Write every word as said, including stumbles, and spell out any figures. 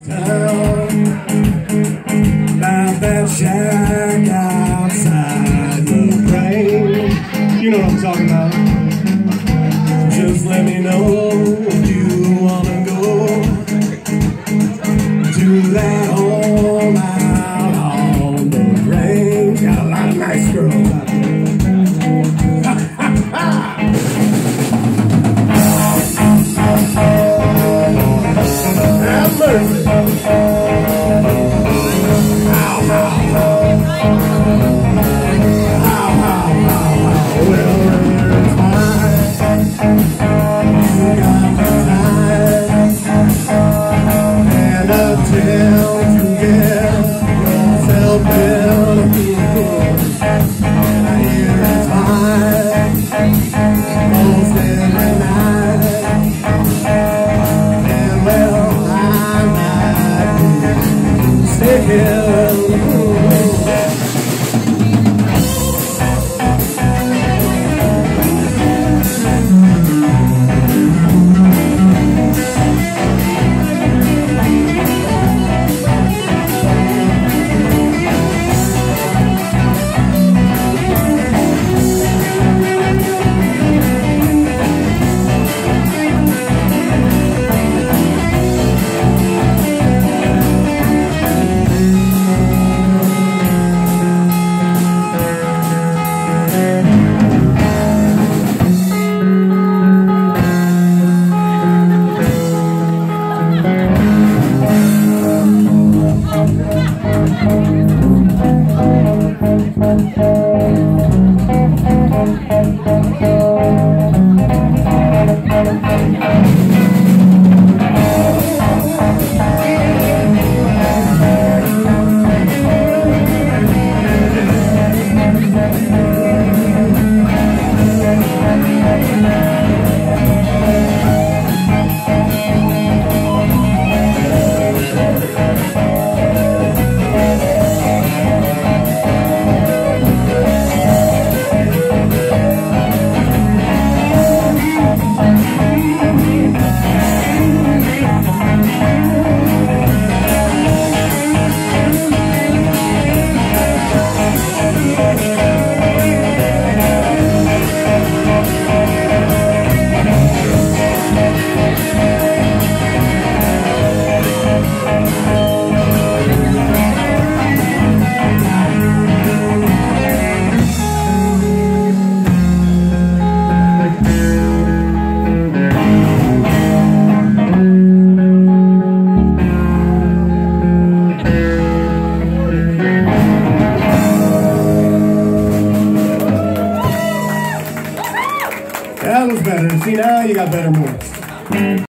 town, about that shack outside the Grange. You know what I'm talking about. Just let me know if you wanna go to that home out on the Grange. Got a lot of nice girls out there. Have mercy. How, how, how. How, how, how, how. Well, it's fine. You got the time and a tail to get yourself in a good. And I hear it's fine most every night. And well, I might be stay here. That was better. See, now you got better moves.